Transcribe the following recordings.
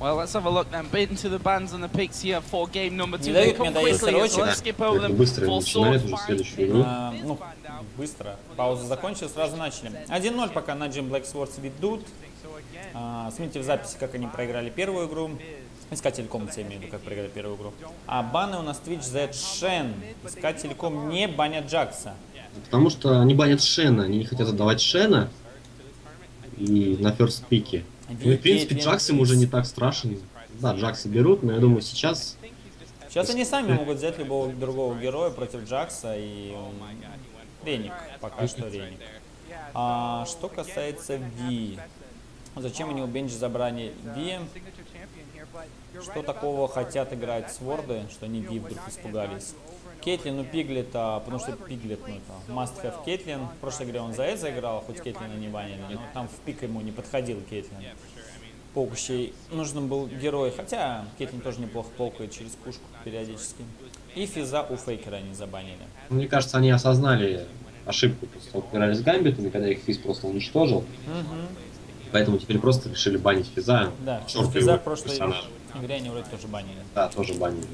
Well, let's have a look then. Into the bands and the picks here for game number 2. Не They дают come мне доесть quickly, so срочек. let's skip over them. Быстро For начинает уже Sword следующую игру. Ну, быстро. Пауза закончилась, сразу начали. 1-0 пока на Jim Black Swords ведут. Смотрите в записи, как они проиграли первую игру. Искатель.ком, я имею в виду, как проиграли первую игру. А баны у нас Twitch Z Shen. Искатель.ком не банят Джакса. Потому что они банят Шена, они не хотят отдавать Шена и на ферст пике. Ну и в принципе Джакс им уже не так страшен. Да, Джакса берут, но я думаю сейчас... Сейчас они сами могут взять любого другого героя против Джакса и... Реник, пока что Реник. Что касается Ви. Зачем они у Бенджи забрали Ви? Что такого хотят играть Сворды, что они Ви вдруг испугались? Кейтлин у Пиглета, потому что Пиглет, ну это must have Кейтлин. В прошлой игре он за это заиграл, хоть Кейтлина не банили, но там в пик ему не подходил Кейтлин. Полкущей нужен был герой, хотя Кейтлин тоже неплохо полкает через пушку периодически. И Физа у Фейкера они забанили. Мне кажется, они осознали ошибку, после того, как играли с Гамбитами, когда их Физ просто уничтожил. Поэтому теперь просто решили банить Физа. Да, Черт Физа его в прошлой персонажа. игре они вроде тоже банили. Да, тоже банили.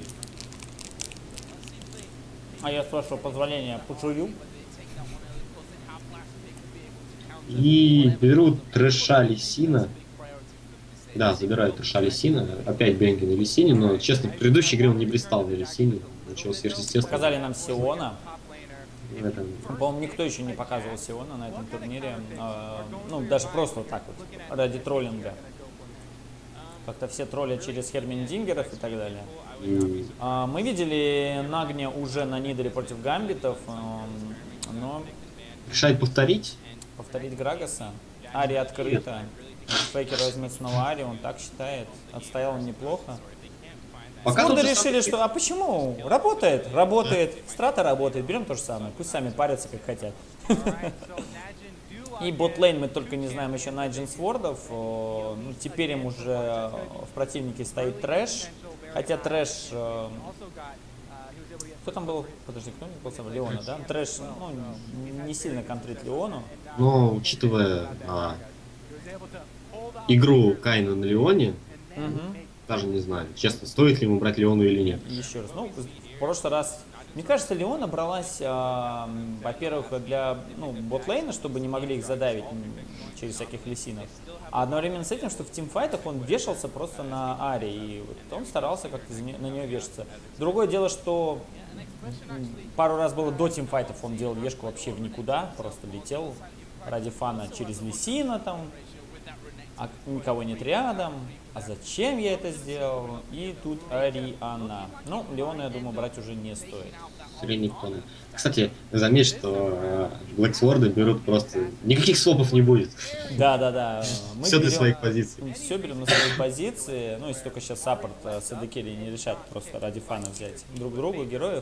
А я, с вашего позволения, пошую. И берут Трэша Лисина. Да, забирают Трэша Лисина. Опять Бенги на Лисине, но, честно, в предыдущей игре он не блистал на Лисине. Ничего сверхъестественного. Показали нам Сиона. Это... По-моему, никто еще не показывал Сиона на этом турнире. Ну, даже просто вот так вот, ради троллинга. Как-то все троллят через Хермендингеров и так далее. Мы видели Нагни уже на Нидере против Гамбитов, но... Решает повторить? Повторить Грагоса. Ари открыта. Фейкер возьмет снова Ари, он так считает. Отстоял он неплохо. Сворды решили, что... А почему? Работает, работает. Страта работает, берем то же самое. Пусть сами парятся, как хотят. И ботлейн мы только не знаем еще Найджин Свордов. Ну, теперь им уже в противнике стоит Трэш. Хотя Трэш... Кто там был? Подожди, кто был сам? Леона, да? Трэш, ну, не сильно контрит Леону. Но, учитывая игру Кайна на Леоне, даже не знаю, честно, стоит ли ему брать Леону или нет. Еще раз, ну, в прошлый раз... Мне кажется, Леона бралась, во-первых, для ботлейна, чтобы не могли их задавить через всяких лисинов. А одновременно с этим, что в тимфайтах он вешался просто на Ари, и вот он старался как-то на нее вешаться. Другое дело, что пару раз было до тимфайтов, он делал вешку вообще в никуда, просто летел ради фана через лисина там, а никого нет рядом. А зачем я это сделал? И тут Ариана. Ну, Леона, я думаю, брать уже не стоит. Кстати, заметь, что Блэксворды берут просто... Никаких свопов не будет. Да. Все для своих позиций. Все берем на свои позиции. Ну, если только сейчас саппорт с Эдекери не решат просто ради фана взять друг другу героев.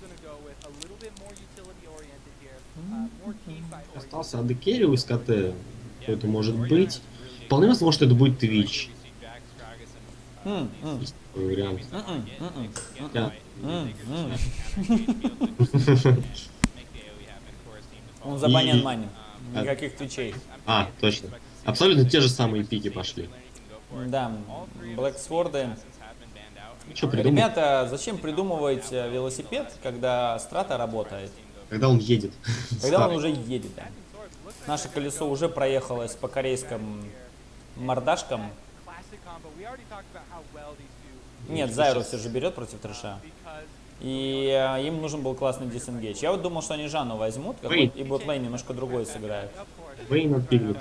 Остался Адекери у СКТ. Кто это может быть? Вполне возможно, что это будет Twitch. Есть такой вариант. Он забанен манин. Никаких твичей. Точно. Абсолютно те же самые пики пошли. Да, Блэксворды. Ребята, зачем придумывать велосипед, когда страта работает? Когда он едет. Когда он уже едет, да. Наше колесо уже проехалось по корейским мордашкам. Нет, Зайру все же берет против Трэша. И им нужен был классный дисенгейдж. Я вот думал, что они Жанну возьмут, и ботлейн немножко другой сыграет. Вейн от Пиглет.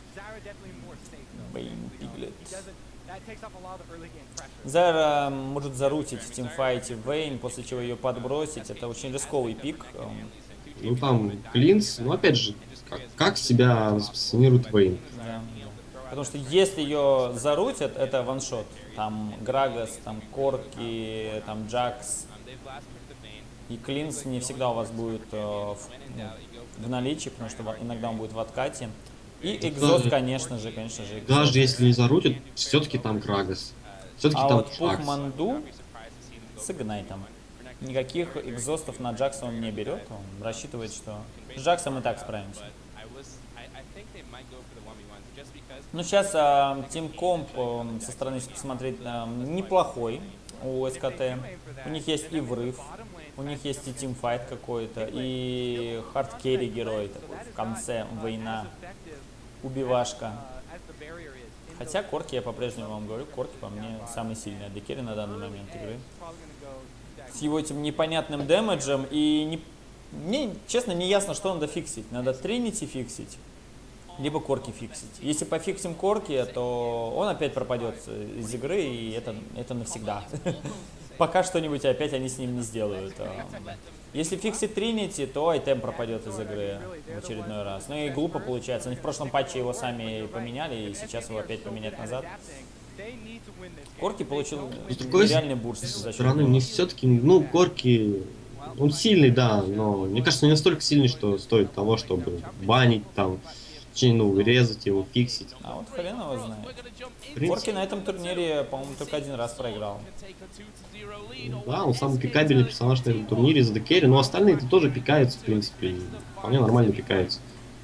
Зайра может зарутить в тимфайте Вейн, после чего ее подбросить. Это очень рисковый пик. Ну там Клинс, ну опять же, как себя позиционирует Вейн. Да. Потому что если ее зарутят, это ваншот. Там Грагос, там Корки, там Джакс. И Клинс не всегда у вас будет в наличии, потому что иногда он будет в откате. И экзост, конечно же, экзост. Даже если не зарутят, все-таки там Грагос. Все-таки там вот Пухманду с игнайтом. Никаких экзостов на Джакса он не берет. Он рассчитывает, что с Джаксом мы так справимся. Ну, сейчас Team Comp со стороны, если посмотреть, неплохой у СКТ. У них есть и врыв, у них есть и тимфайт какой-то, и хардкерри герой такой в конце, война, убивашка. Хотя Корки, я по-прежнему вам говорю, Корки по мне самый сильный AD-керри на данный момент игры. С его этим непонятным дэмэджем, и мне, честно, не ясно, что надо фиксить. Надо Тринити фиксить, либо Корки фиксить. Если пофиксим Корки, то он опять пропадет из игры, и это навсегда. Пока что-нибудь опять они с ним не сделают. Если фиксит Тринити, то айтем пропадет из игры в очередной раз. Ну и глупо получается. Они в прошлом патче его сами поменяли, и сейчас его опять поменять назад. Корки получил нереальный бурст. С другой стороны, мне все-таки, ну, Корки, он сильный, да, но мне кажется, не настолько сильный, что стоит того, чтобы банить там, ну, резать его, фиксить. А вот хрен его знает. Корки на этом турнире, по-моему, только один раз проиграл. Да, он самый пикабельный персонаж на этом турнире из AD-керри, но остальные-то тоже пикаются, в принципе, и вполне нормально пикаются.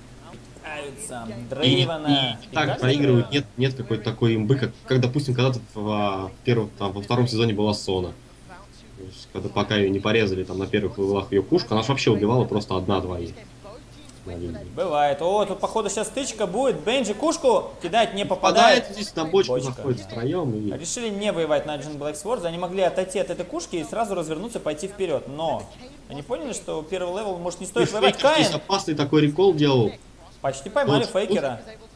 Дрейвена. И так проигрывают, нет какой-то такой имбы, как допустим, когда-то во втором сезоне была Сона. То есть, когда пока ее не порезали там на первых левелах ее пушку, она же вообще убивала просто одна-двоих. Бывает. О, тут походу сейчас стычка будет. Бенджи кушку кидать не попадает. Здесь на бочку заходит втроем. И... Решили не воевать на Джин Black Swords. Они могли отойти от этой кушки и сразу развернуться, пойти вперед. Но они поняли, что первый левел может не стоит воевать. Каин здесь опасный такой рекол делал. Почти поймали фейкера.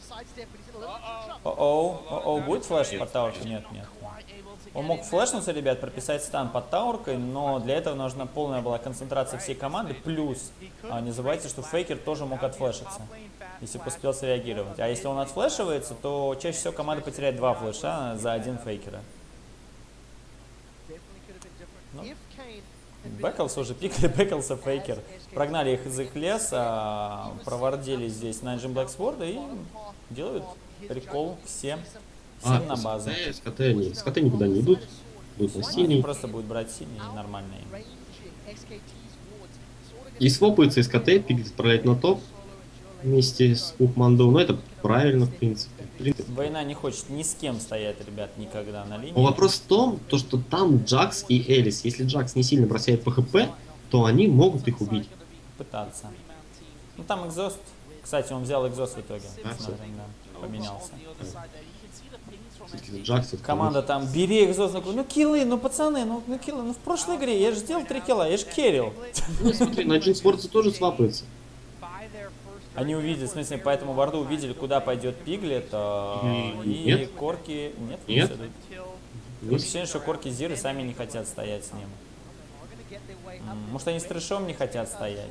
О-оу, будет флеш под тауркой? Нет. Он мог флешнуться, ребят, прописать стан под тауркой, но для этого нужна полная была концентрация всей команды. Плюс, не забывайте, что фейкер тоже мог отфлешиться, если бы успел среагировать. А если он отфлешивается, то чаще всего команда потеряет 2 флеша за 1 фейкера. Ну, Бэклс уже пикали, Бэклса фейкер. Прогнали их из их леса, провардили здесь на Джин Black Sword и делают рекол всем на базу. СКТ никуда не идут на синий. Просто будет брать синий и нормальный. И свопается СКТ, пик отправлять на топ вместе с Ухмандом. Ну это правильно, в принципе. Война не хочет ни с кем стоять, ребят, никогда на линии. Но вопрос в том, что там Джакс и Элис. Если Джакс не сильно бросает по ХП, то они могут их убить. Пытаться. Ну там экзост. Кстати, он взял экзост в итоге. Поменялся. Команда там, бери экзост, ну киллы, ну пацаны, ну киллы, ну в прошлой игре я же сделал 3 килла, я же керрил. Ну смотри, на Джин Спортсе тоже свапается. Они увидели, в смысле, по этому варду увидели, куда пойдет Пиглет, и Корки... Нет? Ощущение, что Корки Зиры сами не хотят стоять с ним. Может, они с трэшом не хотят стоять?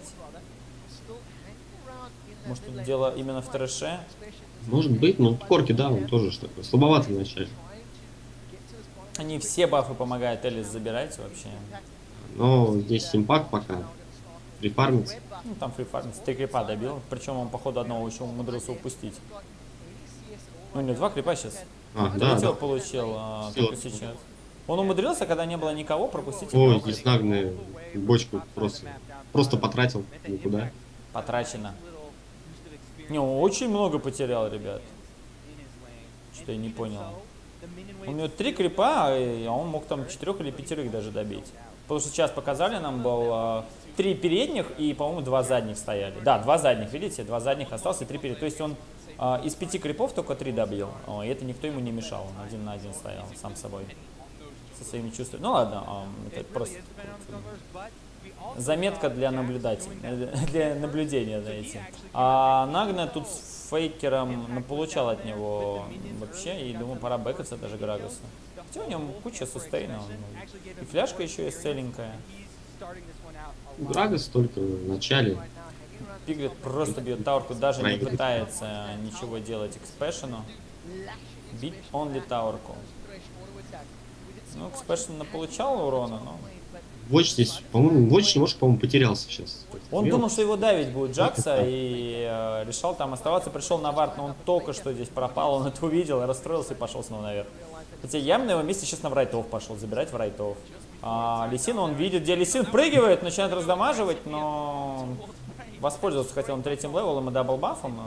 Может, тут дело именно в трэше? Может быть, но Корки, да, он тоже что такое, слабоватый вначале. Они все бафы помогают Элис забирать вообще. Но здесь импакт пока. Фрифармится. Ну, там фрифармится. 3 крипа добил. Причем он, походу, одного еще умудрился упустить. Ну, не 2 крипа сейчас. Третьего получил только сейчас. Он умудрился, когда не было никого, пропустить. Ой, здесь нагная бочку просто потратил никуда. Потрачено. Не, он очень много потерял, ребят. Что я не понял. У него 3 крипа, а он мог там 4 или 5 даже добить. Потому что сейчас показали нам, был 3 передних и, по-моему, 2 задних стояли. Да, 2 задних, видите, 2 задних осталось и 3 передних. То есть он из 5 крипов только 3 добил. И это никто ему не мешал, он 1 на 1 стоял, сам собой. Со своими чувствами. Ну ладно, это просто заметка для наблюдателей, для наблюдения, знаете. А Нагна тут с фейкером получал от него вообще, и думаю, пора бэкаться даже Грагуса. Хотя у него куча сустейна, и фляжка еще есть целенькая. Грагус только в начале. Пиглет просто бьет таурку, даже не пытается ничего делать экспешену. Бить only таурку. Ну, экспешен получал урона, но... Watch здесь, по-моему, Watch немножко, по-моему, потерялся сейчас. Он думал, что его давить будет Джакса, и решил там оставаться, пришел на вард, но он только что здесь пропал, он это увидел, расстроился и пошел снова наверх. Хотя я бы на его месте сейчас на врайтов пошел, забирать врайтов. Лисину он видит, где Лисин прыгивает, начинает раздамаживать, но воспользоваться хотел он 3-м левелом и даблбафом.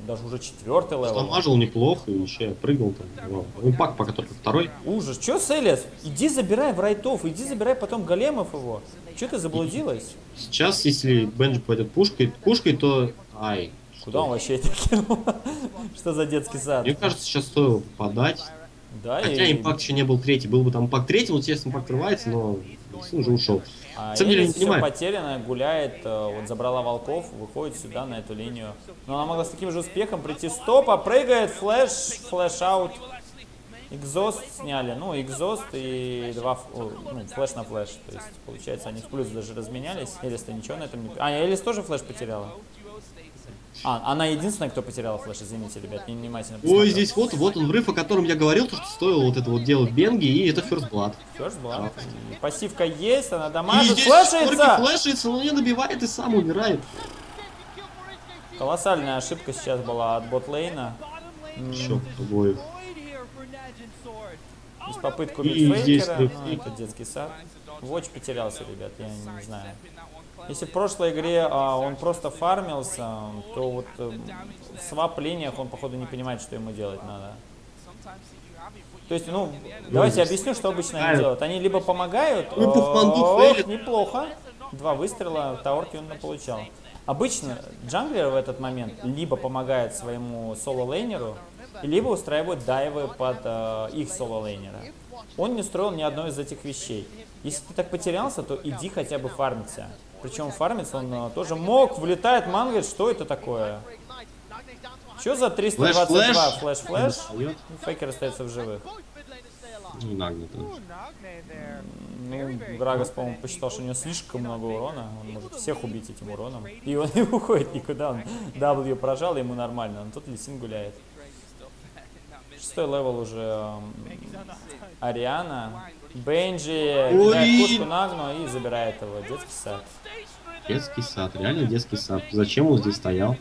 даже уже 4-й левел. Дамажил неплохо и еще прыгнул там. Импакт пока только 2-й. Ужас. Че, Селес? Иди забирай врайтов, иди забирай потом големов его. Че ты заблудилась? Сейчас, если Бенджи пойдет пушкой, то... Ай. Куда он вообще это кинул? Что за детский сад? Мне кажется, сейчас стоило попадать. Да, Хотя импакт еще не был 3-й. Был бы там импакт 3-й, вот сейчас импакт рывается, но Лисин уже ушел. А На самом деле, я не все понимаю. потеряно, гуляет, вот забрала волков, выходит сюда, на эту линию. Но она могла с таким же успехом прийти. Стопа, прыгает, флэш-аут. Экзост сняли, ну, экзост и флэш на флэш. То есть, получается, они в плюс даже разменялись. Элис-то ничего на этом не... Элис тоже флэш потеряла? Она единственная, кто потеряла флэш, извините, ребят, не внимательно посмотрел. Ой, здесь вот он взрыв, о котором я говорил, то, что стоило вот это вот делать Бенги, и это First Blood. First Blood. И пассивка есть, она И дамажит, здесь флэшится! флешится, но не добивает и сам умирает. Колоссальная ошибка сейчас была от ботлейна. Еще обоих. Из попытки И убить здесь фейкера, фейк. это детский сад. Watch потерялся, ребят, я не знаю. Если в прошлой игре он просто фармился, то вот в свап-линиях он, походу, не понимает, что ему делать надо. То есть, давайте я объясню, что обычно они делают. Они либо помогают, неплохо, 2 выстрела, таорки он получал. Обычно джанглер в этот момент либо помогает своему соло-лейнеру, либо устраивает дайвы под их соло-лейнера. Он не устроил ни одной из этих вещей. Если ты так потерялся, то иди хотя бы фармиться. Причем фармиться он тоже мог, влетает мангает, что это такое? Что за 322 флэш-флэш? Фейкер остается в живых. Ну, Нагнет. Грагас, по-моему, посчитал, что у него слишком много урона. Он может всех убить этим уроном. И он не уходит никуда. Он W прожал, ему нормально. Но тут Лисин гуляет. 6-й левел уже Ариана. Бенджи кидает пушку на Агну и забирает его. Детский сад. Детский сад, реально детский сад. Зачем он здесь стоял?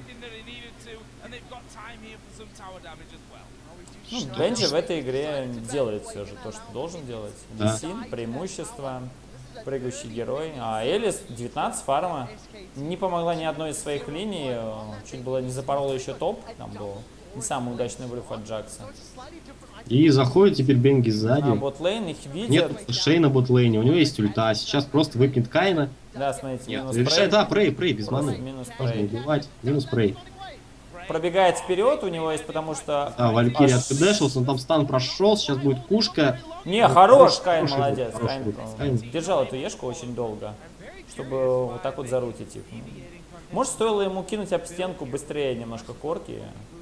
Бенджи в этой игре делает все же то, что должен делать. Лисин, преимущество, прыгающий герой. А Элис 19 фарма. Не помогла ни одной из своих линий. Чуть было не запорола еще топ. Там был не самый удачный врыв от Джакса. И заходит теперь Бенги сзади. А ботлейн их видит. Нет флешей на ботлейне, у него есть ульта. Сейчас просто выпнет Кайна. Да, смотрите, минус Решай, прей. да, прей, без маны. Минус Можно прей. убивать. Минус прей. Пробегает вперед, у него есть, потому что... Да, Валькирия откдэшился, он там стан прошел, сейчас будет пушка. Не, хорош, Кайн хороший молодец. был, Кайн Кайн. держал эту ешку очень долго, чтобы вот так вот зарутить их. Может, стоило ему кинуть об стенку быстрее немножко корки,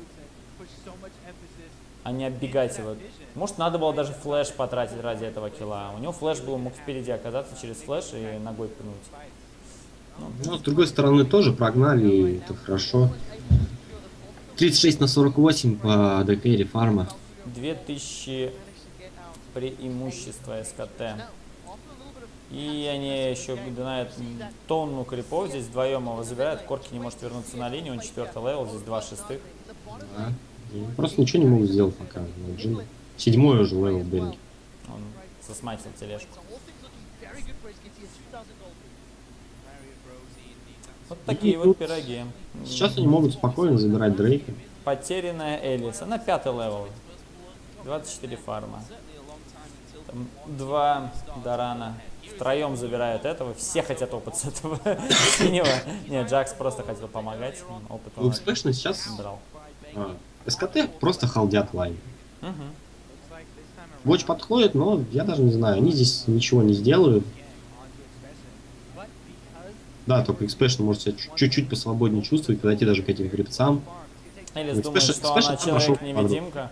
а не оббегать его. Может, надо было даже флэш потратить ради этого килла. У него флэш был, мог впереди оказаться через флэш и ногой пнуть. Ну, с другой стороны, тоже прогнали, и это хорошо. 36 на 48 по ДК фарма. 2000 преимущества СКТ. И они еще донают тонну крипов. Здесь вдвоем его забирают. Корки не может вернуться на линию. Он 4-й левел, здесь 2 шестых. Да. Просто ничего не могут сделать пока. 7-й уже левел Бенги. Он засматил тележку. Вот такие вот пироги. Сейчас они могут спокойно забирать Дрейка. Потерянная Элис. Она 5-й левел. 24 фарма. Там 2 Дарана. Втроем забирают этого. Все хотят опыт с этого синего. Нет, Джакс просто хотел помогать. Опыт он Успешно сейчас брал. СКТ просто халдят лайн. Watch подходит, но я даже не знаю, они здесь ничего не сделают. Да, только экспешн может себя чуть-чуть посвободнее чувствовать, подойти даже к этим гребцам. Элис думает, что она человек-невидимка.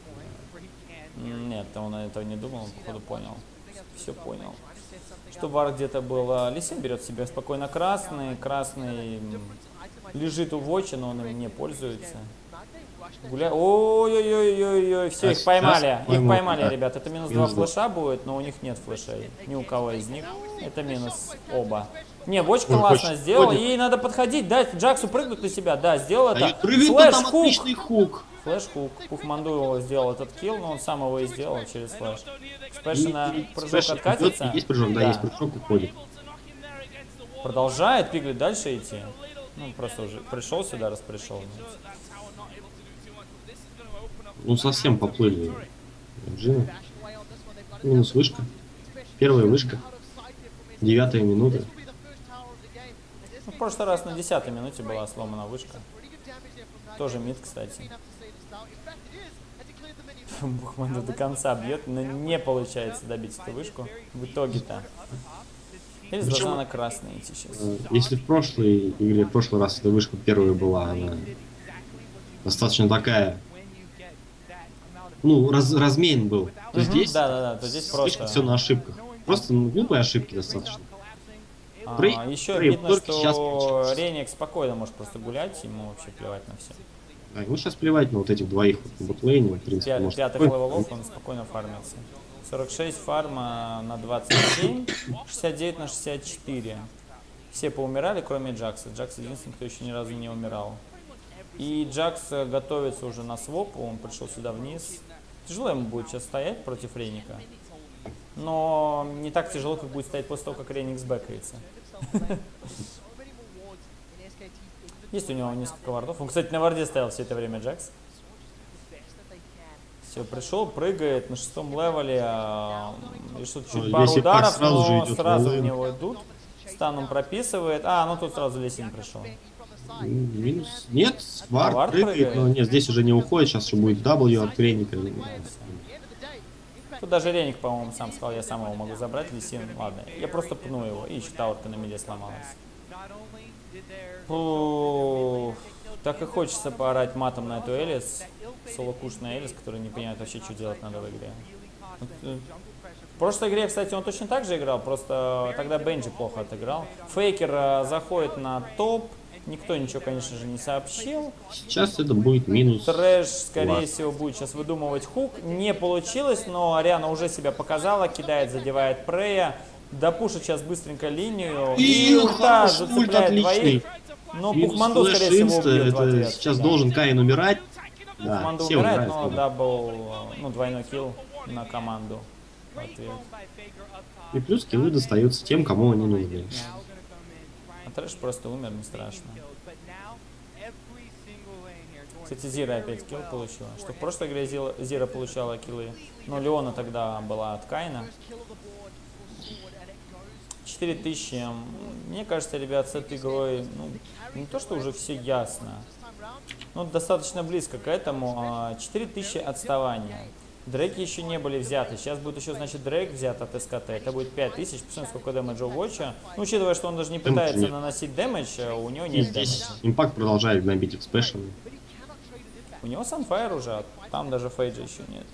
Нет, он этого не думал, он походу понял. Все понял. Что Вар где-то был. Лисин берет себе спокойно красный. Красный лежит у Воча, но он им не пользуется. Ой-ой-ой-ой-ой, все, их поймали. Их поймали, ребят. Это минус 2 флеша будет, но у них нет флешей. Ни у кого из них. Это минус оба. Не, Воч классно сделал. Ей надо подходить, дать Джаксу прыгнуть на себя. Да, сделал это. Флэш-хук. Флэш-хук. Пуфманду его сделал этот килл, но он сам его и сделал через флэш. Спешно прыжок откатится. Есть прыжок, да, есть прыжок, уходит. Продолжает Пиглет дальше идти. Ну, просто уже пришел сюда, раз пришел. Ну, совсем поплыли джины. Минус вышка. Первая вышка. 9-я минута. Ну, в прошлый раз на 10-й минуте была сломана вышка. Тоже мид, кстати. Бухманду до конца бьет, но не получается добить эту вышку. В итоге-то. Или должна на красный идти сейчас. Если в прошлой игре, в прошлый раз эта вышка первая была, она достаточно такая... Ну, размейн был. То здесь, да, то здесь просто... все на ошибках. Просто глупые ошибки достаточно. Еще видно, что Реник спокойно может просто гулять, ему вообще плевать на все. Да, ему сейчас плевать на вот этих двоих в ботлейне, в принципе, может... Пятых левелов он спокойно фармился. 46 фарма на 27, 69 на 64. Все поумирали, кроме Джакса. Джакс единственный, кто еще ни разу не умирал. И Джакс готовится уже на своп, он пришел сюда вниз. Тяжело ему будет сейчас стоять против Реника. Но не так тяжело, как будет стоять после того, как Реник сбэкается. Есть у него несколько вардов. Он, кстати, на варде стоял все это время Джакс. Все, пришел, прыгает на 6-м левеле, решил чуть пару ударов, но сразу в него идут. Станом прописывает. Ну тут сразу Лесин пришел. Минус. Нет, вард прыгает, но нет, здесь уже не уходит, сейчас еще будет W от Реника. Тут даже Реник, по-моему, сам сказал, я сам его могу забрать, Лесин, ладно, я просто пну его, и еще таурка на миде сломалась. Так и хочется поорать матом на эту Элис, соло-куш на Элис, который не понимает вообще, что делать надо в игре. В прошлой игре, кстати, он точно так же играл, просто тогда Бенджи плохо отыграл. Фейкер заходит на топ, никто ничего, конечно же, не сообщил. Сейчас это будет минус. Трэш, скорее всего, будет сейчас выдумывать хук. Не получилось, но Ариана уже себя показала, кидает, задевает Прея. Допушит сейчас быстренько линию. И ульта зацепляет двоих. Но Бухманду, скорее всего, убьет в ответ. Сейчас должен Каин умирать. Бухманду умирает, но дабл, двойной килл на команду в ответ. И плюс киллы достаются тем, кому они нужны. А Трэш просто умер, не страшно. Кстати, Зира опять килл получила. Что в прошлой игре Зира получала киллы. Но Леона тогда была от Кайна. 4000. Мне кажется, ребят, с этой игрой, не то, что уже все ясно, но достаточно близко к этому. 4000 отставания. Дрейки еще не были взяты. Сейчас будет еще, значит, Дрейк взят от СКТ. Это будет 5000. Посмотрим, сколько дэмэджа у Вотча. Учитывая, что он даже не пытается наносить дэмэдж, у него нет дэмэджа. Импакт продолжает гнобить экспешн. У него Sunfire уже, а там даже Фейджа еще нет.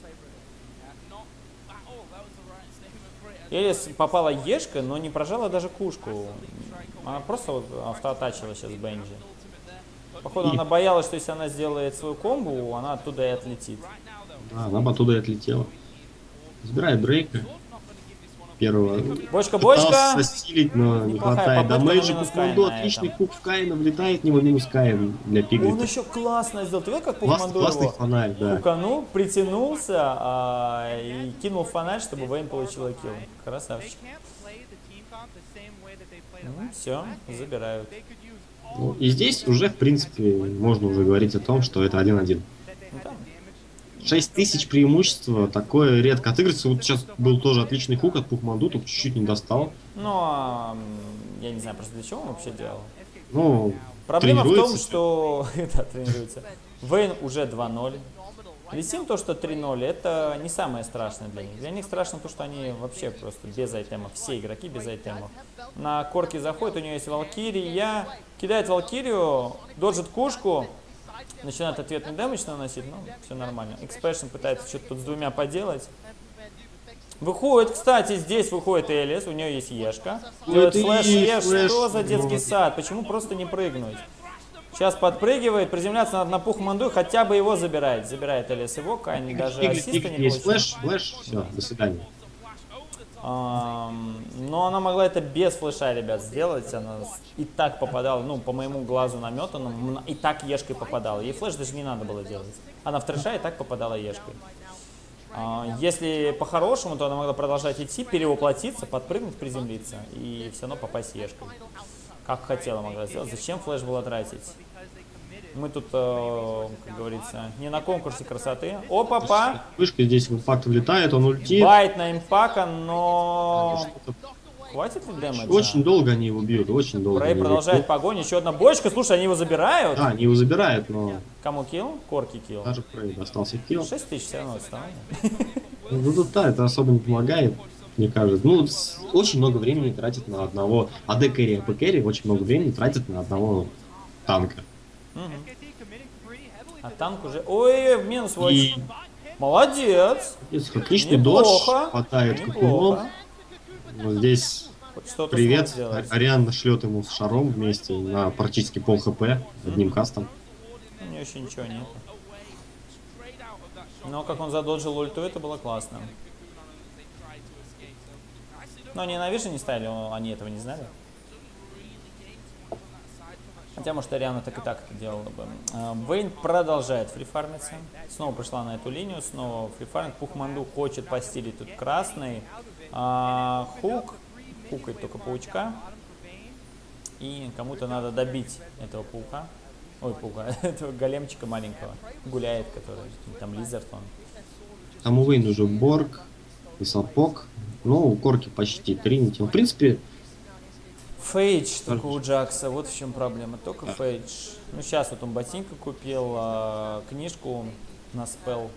Элис попала Ешка, но не прожала даже кушку. Она просто вот автоатачила сейчас Бенджи. Походу, она боялась, что если она сделает свою комбу, она оттуда и отлетит. Она бы оттуда и отлетела. Забирает Дрейка. Первого. Бочка! Пытался сосилить, но не хватает дамэджа. Бухманду отличный хук в Каина, влетает в него минус Каин для пиглета. Он еще классно сделал. Ты видел, как Бухманду его фонарь, да. хуканул, притянулся и кинул фонарь, чтобы Вейн получила килл. Красавчик. Все, забирают. И здесь уже, в принципе, можно уже говорить о том, что это 1-1. 6000 преимущества, такое редко отыгрывается. Вот сейчас был тоже отличный хук от Бухманду, только чуть-чуть не достал. Но я не знаю просто для чего он вообще делал. Ну, проблема в том, что... да, тренируется. Вейн уже 2-0. Лесин то, что 3-0, это не самое страшное для них. Для них страшно то, что они вообще просто без айтемов. Все игроки без айтемов. На корке заходит, у него есть Валкирия. Кидает Валкирию, доджит кушку. Начинает ответный дэмэдж наносить, все нормально. Экспешн пытается что-то тут с двумя поделать. Выходит, кстати, здесь выходит Элис, у нее есть Ешка. Делает флэш, что за детский сад? Почему просто не прыгнуть? Сейчас подпрыгивает, приземляться надо на Бухманду, хотя бы его забирает. Забирает Элис его, Кайн даже ассиста не получил. Флэш, все, до свидания. Но она могла это без флеша, ребят, сделать. Она и так попадала, по моему глазу наметанному, и так Ешкой попадала. Ей флеш даже не надо было делать. Она в трэша и так попадала Ешкой. Если по-хорошему, то она могла продолжать идти, перевоплотиться, подпрыгнуть, приземлиться и все равно попасть Ешкой. Как хотела могла сделать. Зачем флеш было тратить? Мы тут, как говорится, не на конкурсе красоты. Опа-па! Вышка здесь в импакт влетает, он ультит. Байт на импака, но... Хватит ли дэмэджа? Очень долго они его бьют, очень долго. Прей продолжает погоню, еще одна бочка. Слушай, они его забирают? Да, они его забирают, но... Кому килл? Корки килл. Даже Прей достался килл. 6000 все равно отставание. Ну тут да, это особо не помогает, мне кажется. Ну, очень много времени тратит на одного АД кэрри, АП кэрри очень много времени тратит на одного танка. А танк уже... Ой, в минус watch. И Молодец. отличный додж, Неплохо. хватает Неплохо. капюлом. Вот здесь Хоть что-то привет, смог сделать. Ариан шлет ему с шаром вместе на практически пол хп, одним кастом. У него еще ничего нет. Но как он задоджил ульту, это было классно. Но они на виже не ставили, они этого не знали. Хотя, может, Ариана так и так это делала бы. Вейн продолжает фрифармиться. Снова пришла на эту линию, снова фрифармит. Пухманду хочет постилить тут красный. Хук. Хукает только паучка. И кому-то надо добить этого паука. Ой, паука. Этого големчика маленького. Гуляет, который там лизард он. Там у Вейн уже Борг и Сапог. Ну, у Корки почти Тринити. В принципе... Фейдж только у Джакса, вот в чем проблема, только Фейдж. Ну сейчас вот он ботинка купил, книжку на спел.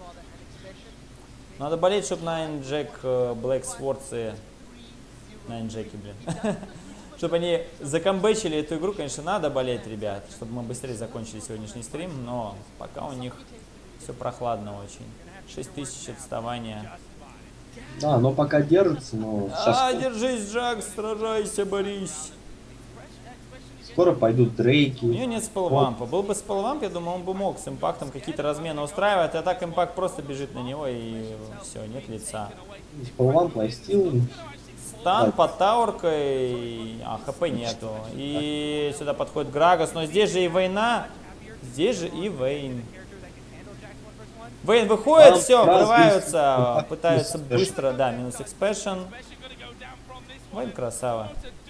Надо болеть, чтобы Nine Jack Black Swords Nine Jack, блин. Чтобы они закомбэчили эту игру, конечно, надо болеть, ребят, чтобы мы быстрее закончили сегодняшний стрим, но пока у них все прохладно очень. 6000 отставания. Да, но пока держится, но сейчас... Держись, Джакс, сражайся, борись. Скоро пойдут дрейки. У него нет спелвампа. Был бы спелвамп, я думаю, он бы мог с импактом какие-то размены устраивать, а так импакт просто бежит на него и все, нет лица. Спелвамп, лайфстил. Стан под тауркой, хп нету. И сюда подходит Грагас, но здесь же и Вейна, здесь же и Вейн. Вейн выходит, все, врываются, пытаются быстро, да, минус экспешн. Вейн красава.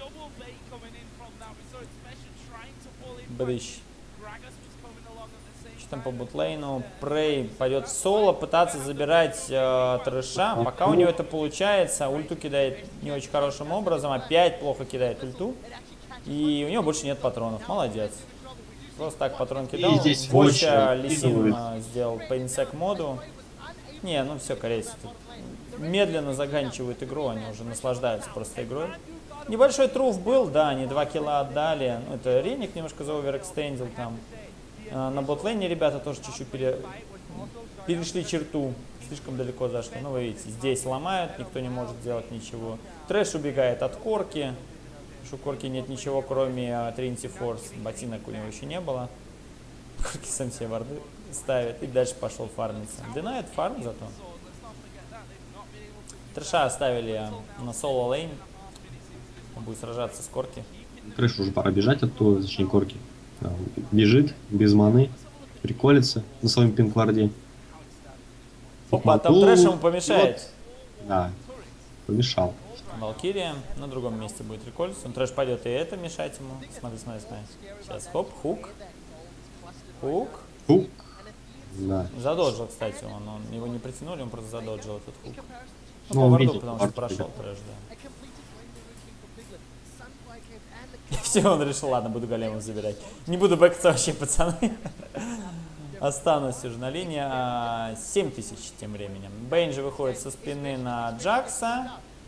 Брыщ. Что там по бутлейну? Прей пойдет в соло, пытаться забирать трэша. Пока у него это получается, ульту кидает не очень хорошим образом, опять плохо кидает ульту. И у него больше нет патронов. Молодец. Просто так патрон кидал. Воча Лисин сделал по инсек моду. Не, ну все, корейцы тут медленно заканчивают игру, они уже наслаждаются просто игрой. Небольшой труф был, да, они 2 килла отдали. Ну, это Реник немножко заоверэкстендил там. На ботлейне ребята тоже чуть-чуть перешли черту. Слишком далеко зашли. Ну, вы видите, здесь ломают, никто не может сделать ничего. Трэш убегает от Корки. У Корки нет ничего, кроме Trinity Force. Ботинок у него еще не было. Корки сам себе варды ставит и дальше пошел фармиться. Динает фарм зато. Трэша оставили на соло лейн. Он будет сражаться с Корки. Трэш уже пора бежать оттуда, точнее Корки. Бежит, без маны, приколится на своем пинкварде. Опа, там Трэш ему помешает. Вот. Да, помешал. Валкирия на другом месте будет рекольс. Он Трэш пойдет и это мешать ему. Смотри, смотри, смотри. Сейчас, хоп, хук. Хук. Хук. Да. Задоджил, кстати, он его не притянули, он просто задоджил этот хук. Ну, по он варду, видел, потому что прошел Трэш, да. Все, он решил, ладно, буду големов забирать. Не буду бэкаться вообще, пацаны. Останусь уже на линии. 7000 тем временем. Бейн же выходит со спины на Джакса.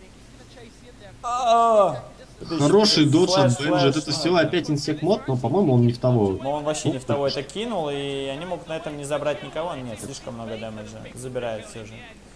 Хороший додж от Бенджи. Это всего опять инсек мод, но, по-моему, он не в того. Но он вообще не в того это кинул, и они могут на этом не забрать никого. Нет, слишком много дэмэджа. Забирает все же.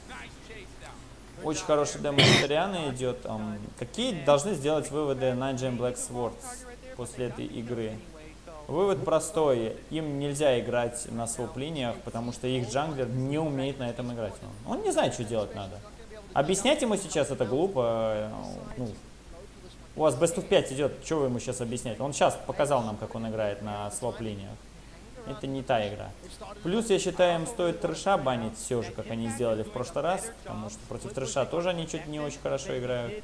Очень хороший дэмэдж от Арианы идет. Какие должны сделать выводы Nine Jack Black Swords после этой игры? Вывод простой. Им нельзя играть на своп-линиях, потому что их джанглер не умеет на этом играть. Он не знает, что делать надо. Объяснять ему сейчас это глупо. Ну, у вас Best of 5 идет, что вы ему сейчас объяснять? Он сейчас показал нам, как он играет на своп-линиях. Это не та игра. Плюс, я считаю, им стоит трэша банить все же, как они сделали в прошлый раз, потому что против трэша тоже они чуть не очень хорошо играют.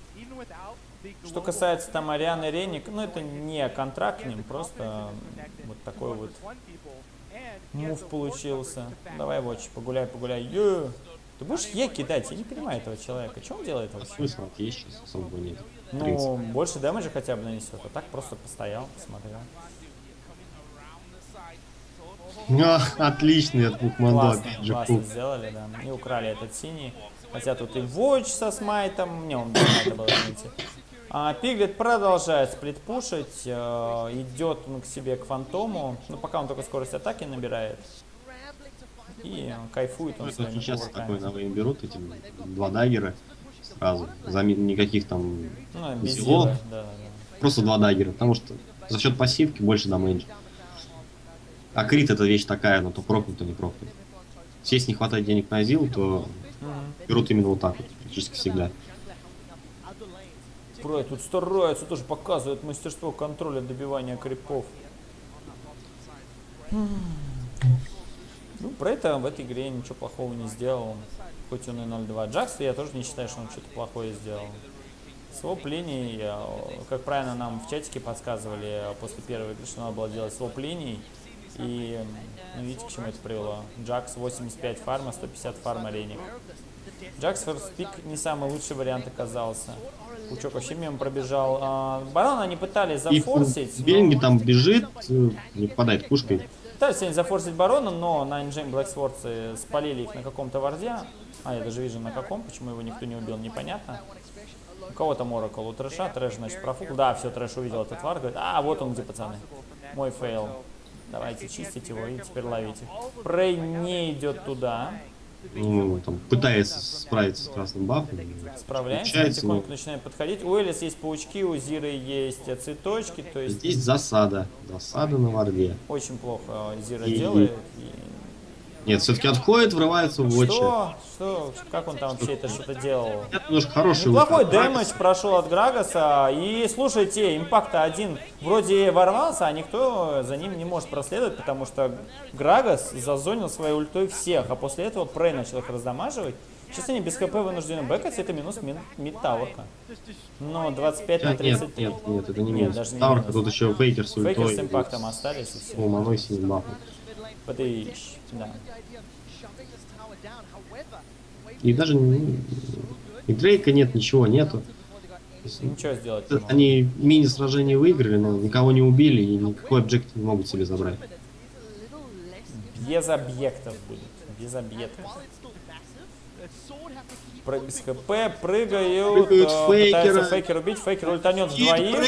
Что касается там Арианы и Реник, ну это не контракт к ним, просто вот вот такой вот мув получился. Давай, Watch, погуляй. Ты будешь кидать? Я не понимаю этого человека. Что он делает вообще? Смысл есть сейчас особо нет. Ну, больше дэмэджа хотя бы нанесет. А так просто постоял, посмотрел. Отличный от двух мандо. Классно сделали, да. И украли этот синий. Хотя тут и Watch со смайтом. Не, он без смайта был, извините. Пиглет продолжает сплитпушить. Идет он к себе, к фантому. Ну, пока он только скорость атаки набирает. И кайфует он своими Сейчас кулаками. такой на вейн берут, эти два даггера сразу. Никаких там без зелов. дела, да. Просто два даггера, потому что за счет пассивки больше дамэджа. А крит это вещь такая, но то прокнут, то не прокнут. Если не хватает денег на зил, то берут именно вот так вот, практически всегда. Прай тут старается, тоже показывает мастерство контроля добивания крипов. Ну, про это в этой игре ничего плохого не сделал. Хоть он и 0-2. Джакс, я тоже не считаю, что он что-то плохое сделал. Своп линий, как правильно нам в чатике подсказывали после первой игры, что надо было делать своп линий. И ну, видите, к чему это привело. Джакс 85 фарма, 150 фарма реник. Джакс ферстпик не самый лучший вариант оказался. Пучок вообще мимо пробежал. Барона они пытались зафорсить. Бенги там бежит, не попадает пушкой. Пытались они зафорсить барона, но на Engine Black Swords спалили их на каком-то варде. Я даже вижу на каком, почему его никто не убил, непонятно. У кого там Оракл? У Трэша, Трэш, значит, профукал. Да, все, Трэш увидел этот вар, говорит, вот он где, пацаны. Мой фейл. Давайте чистить его и теперь ловите. Прей не идет туда. Ну, там пытается справиться с красным бафом. Справляемся, потихоньку начинает подходить. У Элис есть паучки, у Зиры есть цветочки. То есть здесь засада. Засада на варде. очень плохо Зира делает. Нет, все-таки отходит, врывается в Watch. Что? Как он там вообще это что-то делал? Это немножко хороший. Неплохой дэмэдж прошел от Грагаса. И слушайте, импакта один вроде ворвался, а никто за ним не может проследовать, потому что Грагас зазонил своей ультой всех, а после этого Прей начал их раздамаживать. Сейчас они без ХП вынуждены бэкаться, это минус мид-таурка. Но 25 на 33. Нет, это не минус. Даже не Таурка, тут еще Фейкер с ультой. Фейкер с импактом остались и все. Маной синим бафом. Подыщ, да. И даже и Дрейка нет, ничего нету. Ничего сделать. Они мини-сражение выиграли, но никого не убили и никакой объект не могут себе забрать. Без объектов будет. Без объектов. Без ХП, прыгают пытаются Фейкер убить, Фейкер ультанет вдвоих.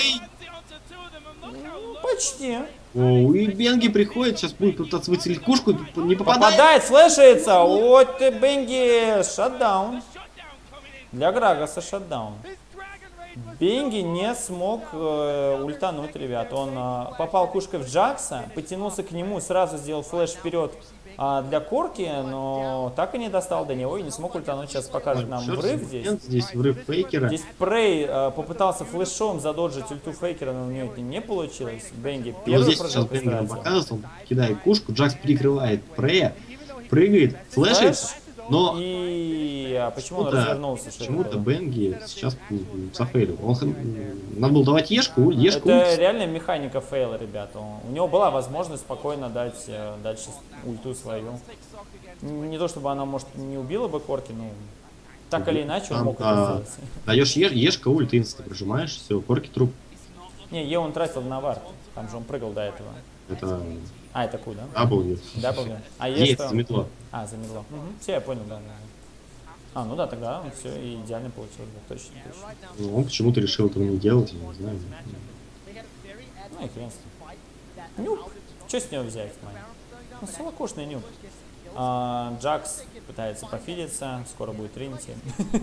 Почти. И Бенги приходит, сейчас будет пытаться выцелить кушку, не попадает. Попадает, слэшается. Вот ты, Бенги, шатдаун. Для Грагаса шатдаун. Бенги не смог ультануть, ребят. Он попал кушкой в Джакса, потянулся к нему, сразу сделал флэш вперед для Корки, но так и не достал до него и не смог ультануть. Сейчас покажет нам врыв здесь. Здесь врыв Фейкера. Здесь Прей попытался флешом задоджить ульту Фейкера, но у него это не получилось. Бенги первый прыжок показывает, он кидает кушку, Джакс перекрывает Прея, прыгает, флешится. Но почему он развернулся? Почему-то Бенги сейчас зафейлил. Надо было давать Ешку, Это реально механика фейла, ребята. У него была возможность спокойно дать дальше ульту свою. Не то чтобы она, может, не убила бы Корки, но так или иначе он мог это сделать. Даешь Ешка, ульт инста прижимаешь, все, Корки труп. Не, он тратил на вард. Там же он прыгал до этого. Это... это Q, да? W. W. Есть, замедло. Замедло. Все, я понял, да. Ну да, тогда все идеально получилось, да, точно. Ну, он почему-то решил этого не делать, я не знаю. Ну и хрен с ним. Нюб. Что с него взять, мать? Солокошный нюб. Джакс пытается пофидиться, скоро будет Тринити.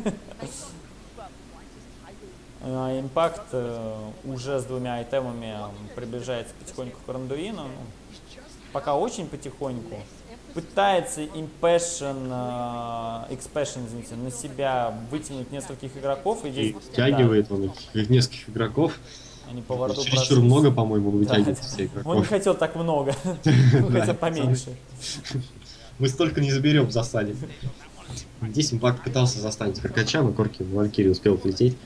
Импакт уже с двумя айтемами приближается потихоньку к Рандуину. Пока очень потихоньку. Пытается Expansion, извините, на себя вытянуть нескольких игроков. И втягивает он их нескольких игроков. Они по варду чересчур много, по-моему, вытягивает все игроков. Он не хотел так много, он хотел поменьше. Мы столько не заберем в засаде. Здесь Импакт пытался застанить Каркача, но Корки Валькирий успел отлететь.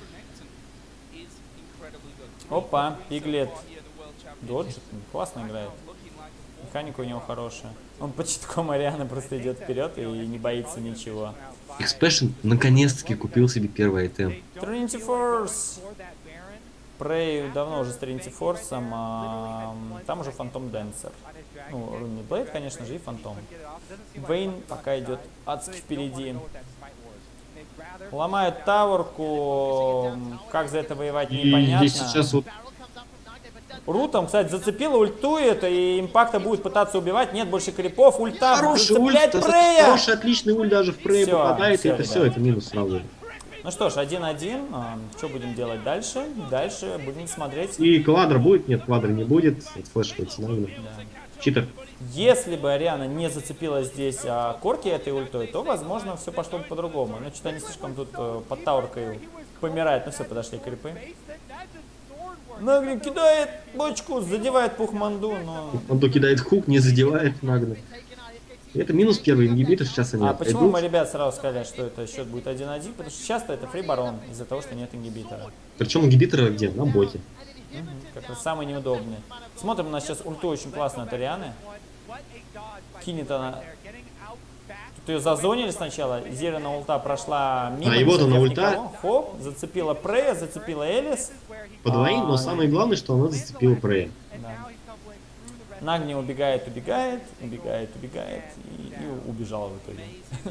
Опа, Пиглет. Доджит, классно играет. Механика у него хорошая. Он по читкам Арианы просто идет вперед и не боится ничего. Expression наконец-таки купил себе первый айтем. Trinity Force! Prey давно уже с Trinity Force, там уже Phantom Dancer. Ну, Running Blade, конечно же, и Phantom. Вейн пока идет адски впереди. Ломают таверку, как за это воевать, непонятно. И здесь сейчас вот Рутом, кстати, зацепила, ультует, и импакта будет пытаться убивать. Нет больше крипов, ульта хороший ульт, зацепляет Прея. хороший, отличный ульт даже в Прей попадает, и это все, это минус сразу. Ну что ж, 1-1. Что будем делать дальше? Дальше будем смотреть. И квадра будет? Нет, квадра не будет. Это флешивается нагло. Да. Читер. Если бы Ариана не зацепила здесь корки этой ультой, то, возможно, все пошло бы по-другому. Но что-то они слишком тут под тауркой помирают. Ну все, подошли крипы. Нагни кидает бочку, задевает Пухманду, но... Пухманду кидает хук, не задевает Нагна. Это минус первый ингибитор, сейчас они почему отойдут. мы, ребят, сразу сказали, что это счет будет 1-1? Потому что часто это фрибарон из-за того, что нет ингибитора. Причем ингибиторы где? На боте. Как раз самый неудобный. Смотрим, у нас сейчас ульту очень классно от Арианы. Кинет она... Тут ее зазонили сначала. Зерена ульта прошла мимо. И вот она ульта. Никого. Хоп, зацепила Прея, зацепила Элис. По двоим, но самое главное, что она зацепила Прея. Да. Нагни убегает и убежала в итоге.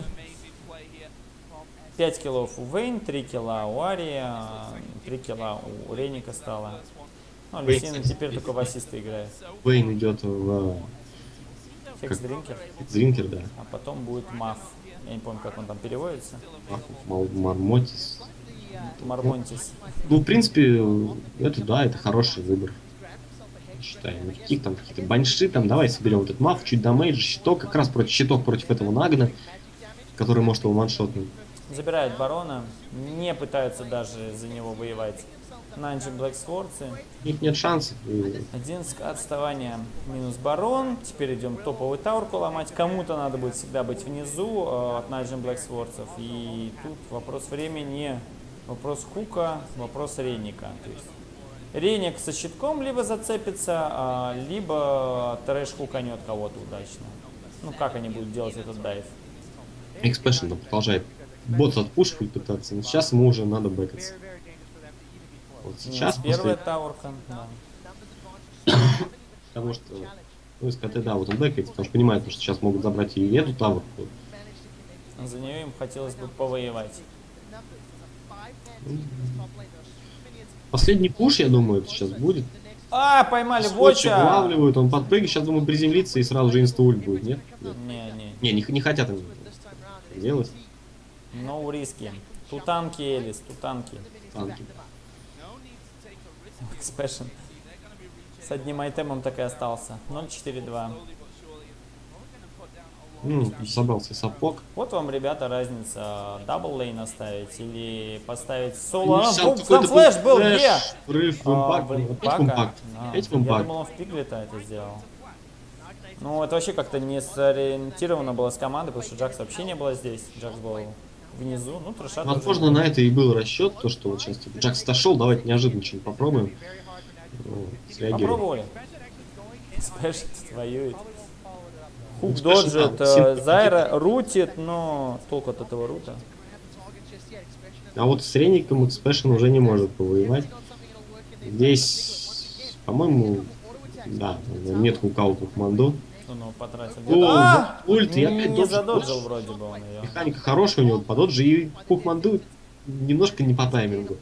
5 киллов у Вейн, 3 килла у Арии, 3 килла у Реника стало. Ну, Лисин теперь только в ассисты играет. Вейн идет в... Хексдринкер. Дринкер, да. А потом будет Маф. Я не помню, как он там переводится. Мармотис. Мармонтис. Ну, в принципе, это да, это хороший выбор. Считаю, никаких там какие-то баньши, там давай соберем этот маф, чуть дамейджа, щиток, как раз против щиток против этого Нагна, который может его ваншотнуть. Забирают барона, не пытаются даже за него воевать. Нанджи Блэксворцы. У них нет шансов. 11 отставания минус барон. Теперь идем топовый таурку ломать. Кому-то надо будет всегда быть внизу от Нанджи Блэксворцев. И тут вопрос времени, вопрос хука, вопрос Реника. То есть Реник со щитком либо зацепится, либо трэш хуканет кого-то удачно. Ну как они будут делать этот дайв? Expression продолжает бот отпушивать пытаться, но сейчас ему уже надо бэкаться. Вот сейчас первая таурка, да. Потому что, ну, СКТ, да, вот он бэкается, потому что понимает, что сейчас могут забрать и эту таурку. За нее им хотелось бы повоевать. Последний пуш, я думаю, это сейчас будет. Поймали Скотч Воча! вылавливают, он подпрыгнет, сейчас, думаю, приземлится и сразу же инста-ульт будет, нет? Не хотят они делать. No риски. Тутанки, Элис, тутанки. Танки. Expression. С одним айтемом так и остался. 0-4-2. Собрался сапог. Вот вам, ребята, разница. Дабл лейн оставить или поставить соло. Там флэш был где? Врыв в импакт. Опять в Я импакт. думал, он в пиглета это сделал. Ну, это вообще как-то не сориентировано было с командой, потому что Джакс вообще не было здесь. Джакс был внизу. Ну, трешат. Возможно, на это и был расчет, то, что вот сейчас типа, Джакс отошел, давайте неожиданно что-нибудь попробуем. Попробовали. Спэш воюет. Хук доджит, Зайра рутит, но толку от этого рута. А вот с Реником Expression уже не может повоевать. Здесь, по-моему, да, нет хука у Пухманду. Он потратил. Ульт, и опять не задоджил вроде бы он ее. Механика хорошая у него, по доджи, и Пухманду немножко не по таймингу.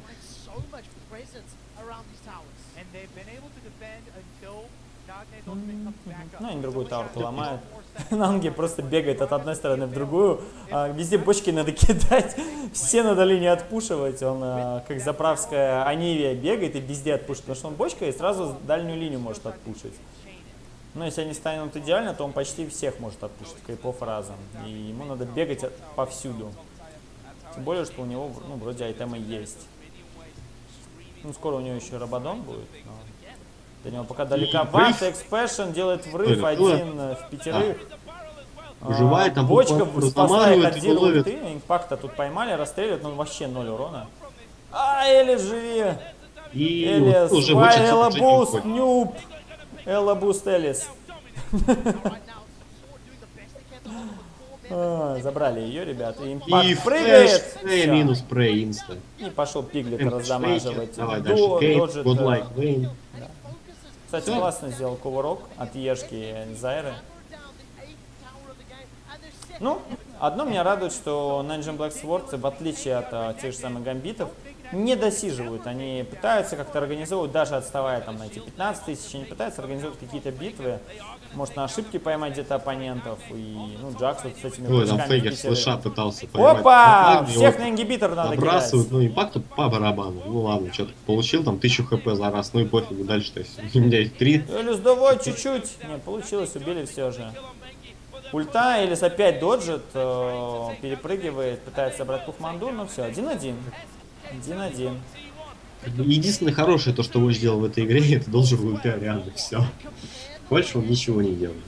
Ну, они другую таурку ломают. Нанги просто бегает от одной стороны в другую. Везде бочки надо кидать. Все надо линии отпушивать. Он, как заправская Анивия, бегает и везде отпушит. Потому что он бочка и сразу дальнюю линию может отпушить. Но если они станут идеально, то он почти всех может отпушить крипов разом. И ему надо бегать повсюду. Тем более, что у него, ну, вроде айтемы есть. Ну, скоро у него еще Рабадон будет. Но... До него пока далековато. Expression делает врыв один в пятерых. Выживает, там бочка спасает от его ловит. ульты. Импакта тут поймали, расстреливают, но вообще 0 урона. Элис, живи! И Элис, уже Элла буст, нюб! Элла буст, Элис. Забрали ее, ребята. И Импакт прыгает. флэш, минус прей, инста. И пошел Пиглет Шейкер. раздамаживать. Давай дальше. Кейт, Доджит, Godlike Вейн. Кстати, Всё. классно сделал кувырок от Ешки Зайры. Ну, одно меня радует, что Ninja Black Swords, в отличие от тех же самых гамбитов, не досиживают. Они пытаются как-то организовывать, даже отставая там на эти 15 тысяч, они пытаются организовывать какие-то битвы, может на ошибки поймать где-то оппонентов. И, ну, Джакс вот с этими Ой, там прыжками Фейгер в Питере. слыша пытался поймать. Опа! Нормально, Всех его на ингибитор надо кидать. забрасывают, ну импакту по барабану. Ну ладно, что-то получил, там 1000 хп за раз, ну и пофигу, дальше-то у меня их 3. Элис, давай чуть-чуть. Не, получилось, убили все же. Ульта, Элис опять доджит, перепрыгивает, пытается собрать Пухманду, но все, 1-1. 1-1. Единственное хорошее, то, что он сделал в этой игре, это должен был ульты Арианы, все. Больше он ничего не делал.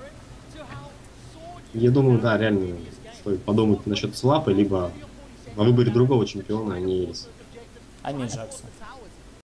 Я думаю, да, реально стоит подумать насчет свапа, либо о выборе другого чемпиона, а не Элис. А не Джакса.